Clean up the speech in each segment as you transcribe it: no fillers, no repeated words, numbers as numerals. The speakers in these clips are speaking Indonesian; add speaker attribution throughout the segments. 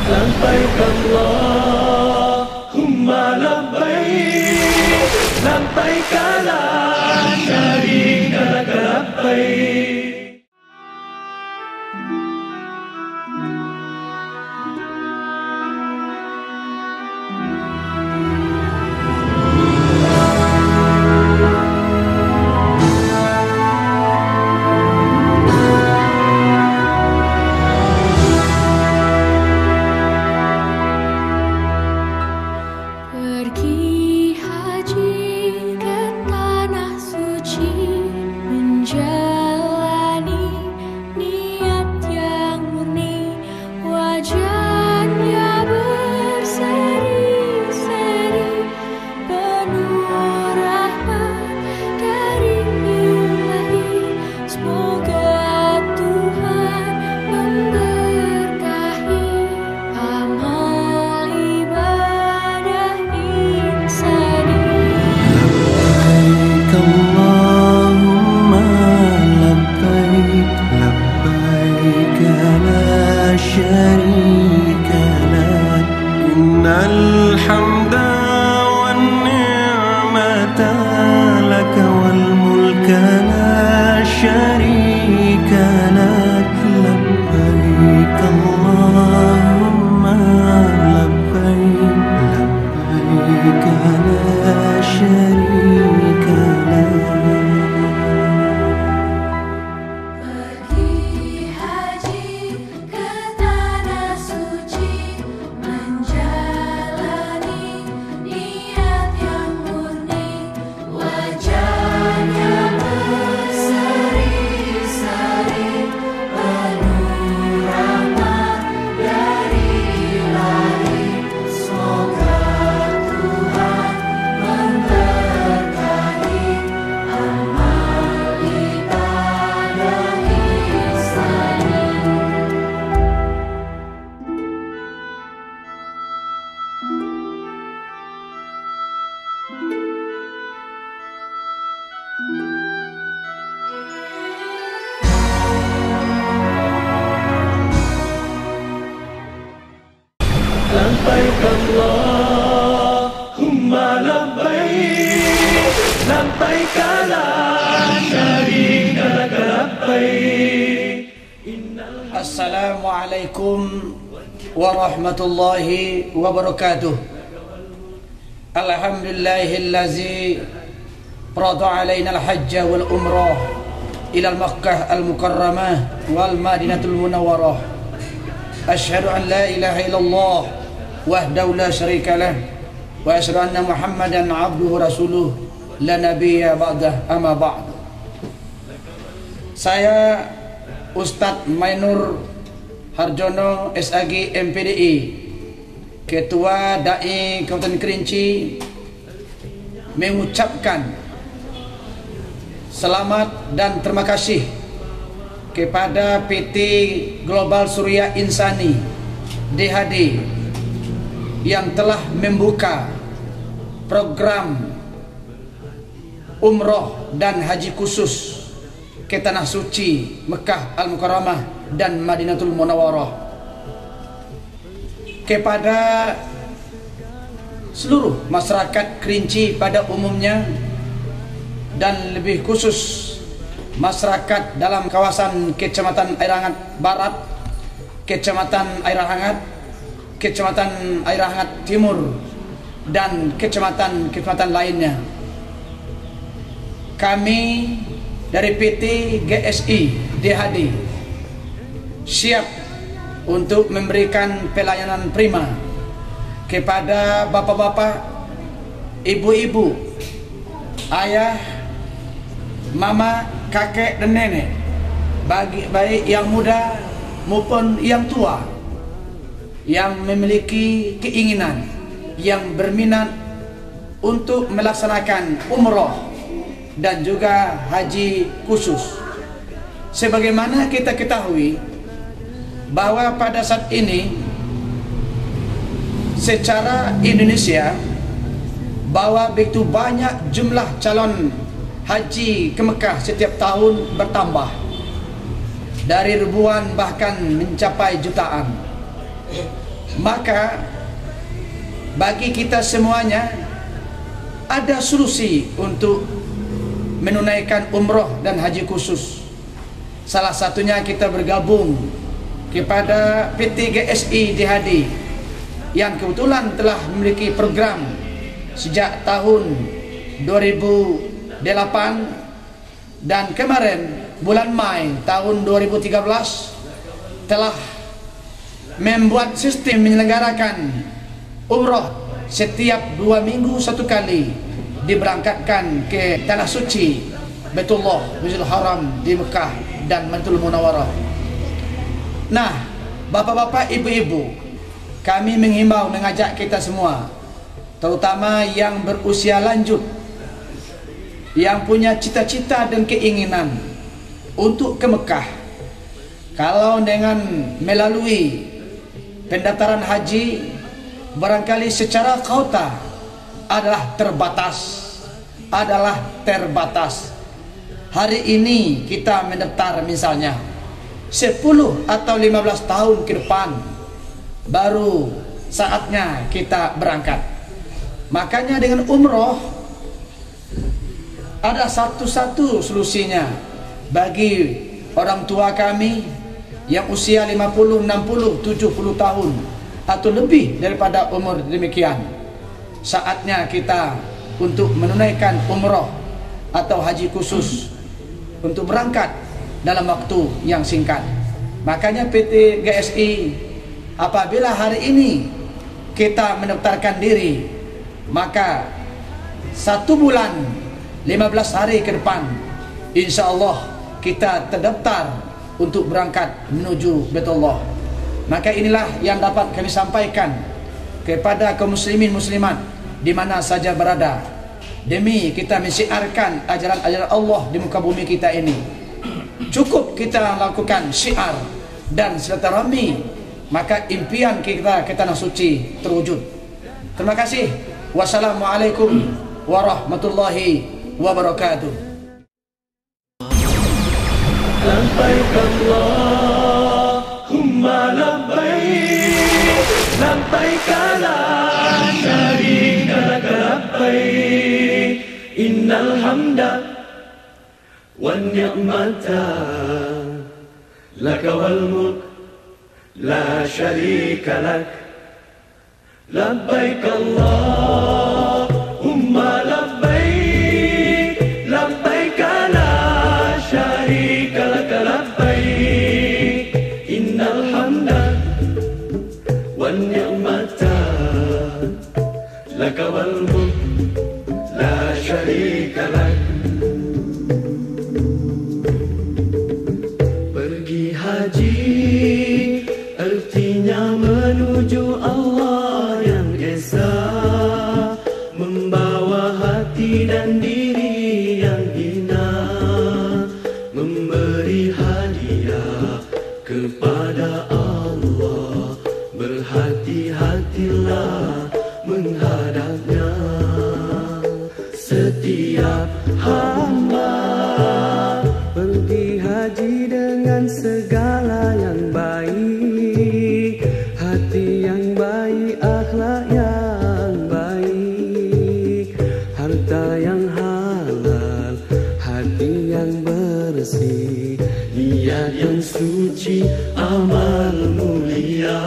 Speaker 1: لبيك اللهم لبيك لبيك لا شريك لك لبيك.
Speaker 2: الحمد والنعمة لك والملك لا شريك لك لبيك اللهم لبيك لبيك لا شريك لك.
Speaker 1: لبيك اللهم لبيك لبيك لا شريك لك لبيك.
Speaker 3: Assalamualaikum warahmatullahi wabarakatuh. Alhamdulillahillazi farada alaina al-hajja wal umrah ila al-Makkah al-Mukarramah wal Madinatul Munawwarah. Asyhadu an la ilaha illallah wahdahu la syarika lah wa asyhadu anna Muhammadan abduhu rasuluh la nabiyya ba'dah, amma ba'd. Saya Ustadz Mainur Harjono SAG MPDI, Ketua Dai Kabupaten Kerinci, mengucapkan selamat dan terima kasih kepada PT Global Surya Insani DHD yang telah membuka program umroh dan haji khusus ke Tanah Suci Mekah Al-Mukarramah dan Madinatul Munawwarah, kepada seluruh masyarakat Kerinci pada umumnya dan lebih khusus masyarakat dalam kawasan Kecamatan Air Hangat Barat, Kecamatan Air Hangat, Kecamatan Air Hangat Timur, dan kecamatan lainnya. Kami dari PT GSI DHD siap untuk memberikan pelayanan prima kepada bapak-bapak, ibu-ibu, ayah, mama, kakek dan nenek, baik yang muda maupun yang tua, yang memiliki keinginan, yang berminat untuk melaksanakan umroh dan juga haji khusus. Sebagaimana kita ketahui bahwa pada saat ini secara Indonesia bahwa begitu banyak jumlah calon haji ke Mekah setiap tahun bertambah dari ribuan bahkan mencapai jutaan. Maka bagi kita semuanya ada solusi untuk menunaikan umrah dan haji khusus. Salah satunya kita bergabung kepada PT GSI DHD yang kebetulan telah memiliki program sejak tahun 2008, dan kemarin bulan Mei tahun 2013 telah membuat sistem menyelenggarakan umrah setiap 2 minggu satu kali, diberangkatkan ke Tanah Suci Baitullah Masjidil Haram di Mekah dan Madinatul Munawwarah. Nah, bapak-bapak, ibu-ibu, kami menghimbau, mengajak kita semua, terutama yang berusia lanjut, yang punya cita-cita dan keinginan untuk ke Mekah. Kalau dengan melalui pendaftaran haji, barangkali secara kuota adalah terbatas. Hari ini kita mendaftar misalnya 10 atau 15 tahun ke depan, baru saatnya kita berangkat. Makanya dengan umroh ada satu-satu solusinya bagi orang tua kami yang usia 50, 60, 70 tahun atau lebih daripada umur demikian. Saatnya kita untuk menunaikan umrah atau haji khusus untuk berangkat dalam waktu yang singkat. Makanya PT GSI, apabila hari ini kita mendaftarkan diri, maka 1 bulan 15 hari ke depan, insya Allah kita terdaftar untuk berangkat menuju Baitullah. Maka inilah yang dapat kami sampaikan kepada kaum muslimin muslimat di mana saja berada, demi kita mensiarkan ajaran-ajaran Allah di muka bumi kita ini. Cukup kita lakukan syiar dan silaturahmi, maka impian kita ke Tanah Suci terwujud. Terima kasih. Wassalamualaikum warahmatullahi wabarakatuh.
Speaker 1: لبيك اللهم لبيك لبيك لا شريك لك لبيك إن الحمد والنعمة لك والملك لا شريك لك لبيك اللهم لبيك لبيك لا شريك لك لبيك إن الحمد والنعمة لك والملك لا شريك لك. Pergi haji artinya menuju Allah yang esa, membawa hati dan diri yang hina, memberi hadiah kepada Allah. Berhati-hatilah menghadapnya. Setiap hamba pergi haji dengan segala yang baik, hati yang baik, akhlak yang baik, harta yang halal, hati yang bersih, niat yang suci, amal mulia.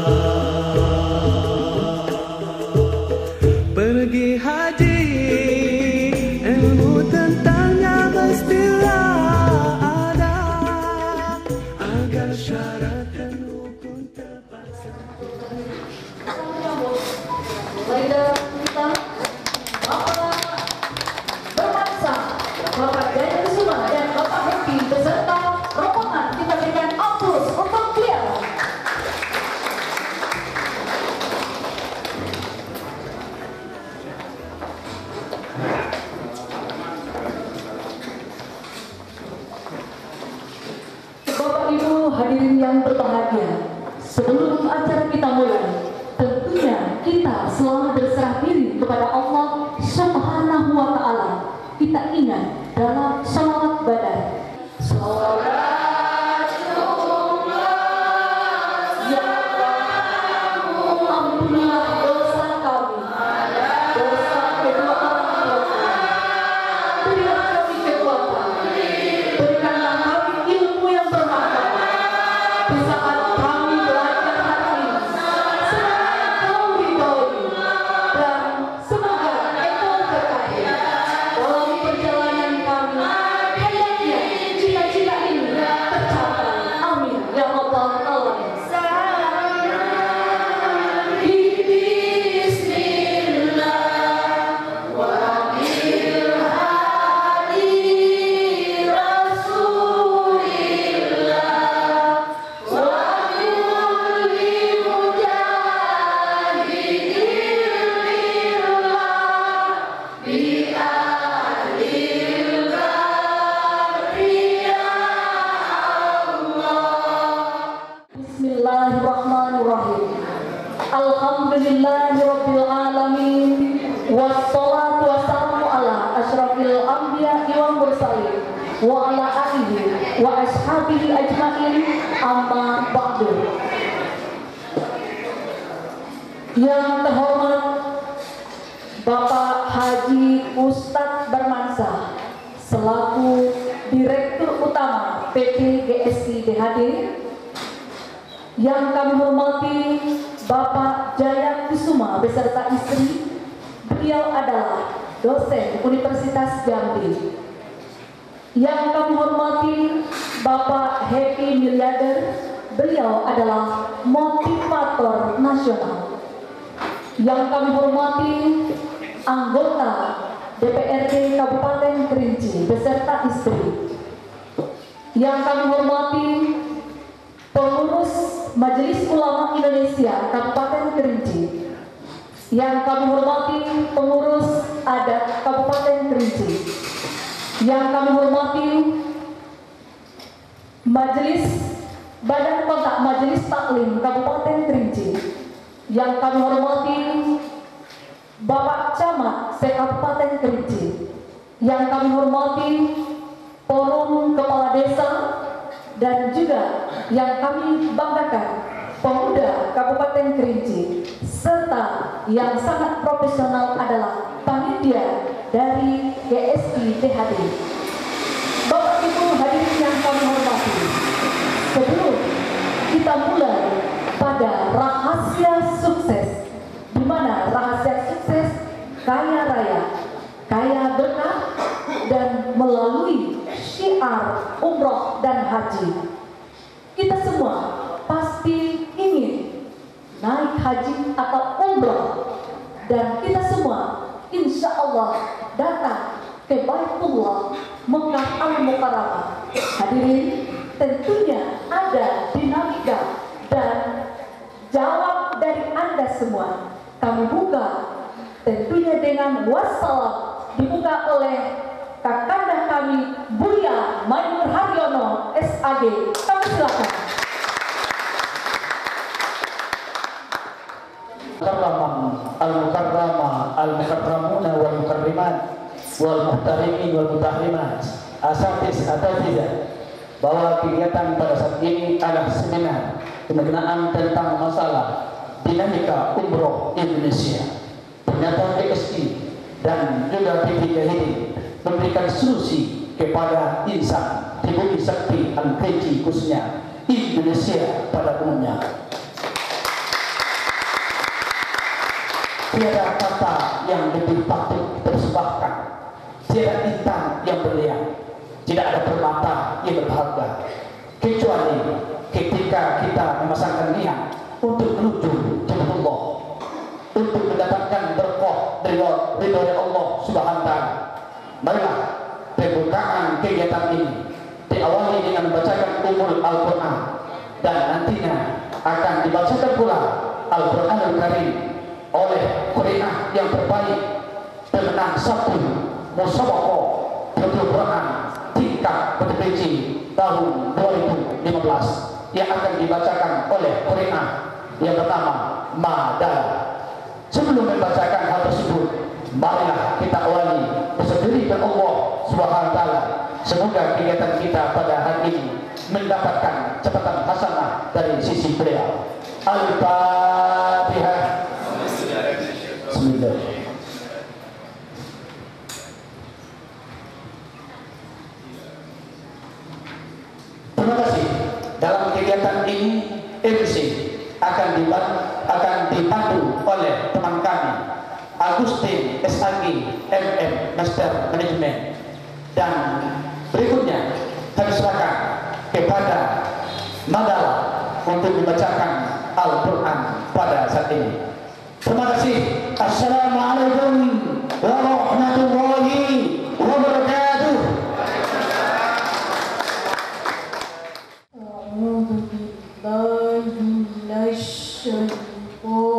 Speaker 1: Pergi haji, ilmu tentangnya mestilah ada, agar syarat dan hukum terpaksa.
Speaker 4: Marilah kita Bapak Bermansa, Bapak Jaya Kusuma dan Bapak Happy beserta rombongan kita berikan aplaus untuk beliau. Bapak Ibu hadirin yang berbahagia, sebelum acara kita mulai, tentunya kita selalu berserah diri kepada Allah Subhanahu wa Ta'ala. Kita ingat dalam sholawat badan. Sholatullah ya Ampunilah dosa kami, dosa kedua orang tua kami. Berilah kami kekuatan, berikanlah kami ilmu yang bermanfaat di saat kami belajar hari ini. Semoga Engkau ridhoi dan semoga Engkau berkati dalam perjalanan kami. Hendaknya cita-cita ini tercapai. Amin ya rabbal alamin. Bismillahirrahmanirrahim. Alhamdulillahirabbil alamin. Wassalatu wassalamu ala asyrafil anbiya'i wal mursalin wa ala alihi wa ashabihi ajmain. Amma ba'du. Yang terhormat Bapak Haji Ustadz Barmansyah selaku Direktur Utama PT GSI DHD. Yang kami hormati Bapak Jaya Kusuma beserta istri. Beliau adalah dosen Universitas Jambi. Yang kami hormati Bapak Happy Miliarder. Beliau adalah motivator nasional. Yang kami hormati anggota DPRD Kabupaten Kerinci beserta istri. Yang kami hormati pengurus Majelis Ulama Indonesia Kabupaten Kerinci. Yang kami hormati pengurus adat Kabupaten Kerinci. Yang kami hormati Badan Kontak Majelis Taklim Kabupaten Kerinci. Yang kami hormati Bapak Camat se-Kabupaten Kerinci. Yang kami hormati Forum Kepala Desa. Dan juga yang kami banggakan pemuda Kabupaten Kerinci, serta yang sangat profesional adalah panitia dari GSI DHD. Bapak Ibu hadirin yang kami hormati, sebelum kita mulai pada rahasia sukses, di mana rahasia sukses kaya raya, kaya berkah, dan melalui syiar umroh dan haji. Kita semua pasti ingin naik haji atau umroh, dan kita semua insya Allah datang ke Baitullah Mekah Al-Mukarramah. Hadirin, tentunya ada dinamika dan jawab dari Anda semua. Kami buka tentunya dengan wassalam, dibuka oleh kakanda kami Buya Mainur Haryono SAG. Kami silakan.
Speaker 5: Al-Mukarramah Al-Mukarramuna wal Mukarrimat wal Muhtarimin wal Mutahrimat Asatidzah, bahwa kegiatan pada saat ini adalah seminar pengenaan tentang masalah dinamika umroh Indonesia. Ternyata GSI dan juga PTGHD memberikan solusi kepada insan di bumi sakti Al-Kerinci, khususnya Indonesia pada umumnya. Tiada kata yang lebih patut tersebutkan, tiada bintang yang berlian, tidak ada permata yang berharga, kecuali ketika kita memasangkan niat untuk menuju Jannatullah, untuk mendapatkan berkah dari ridho Allah Subhanahu wa taala. Marilah pembukaan kegiatan ini diawali dengan membacakan umul Al-Quran, dan nantinya akan dibacakan pula Al-Quranul Karim oleh Qur'an yang terbaik, pemenang satu musabaqah Al-Quran tingkat provinsi tahun 2015 yang akan dibacakan oleh Qur'an yang pertama Madal. Sebelum membacakan hal tersebut, marilah kita awali bersendiri dengan Allah Subhanahu wa taala. Semoga kegiatan kita pada hari ini mendapatkan catatan hasanah dari sisi beliau. Al-Fatihah. tahlilan akan dipandu oleh teman kami Agustin SAG MM Master Management, dan berikutnya kami serahkan kepada Madal untuk membacakan Al-Quran pada saat ini. Terima kasih. Assalamualaikum warahmatullahi wabarakatuh.
Speaker 4: أعوذ بالله من الشيطان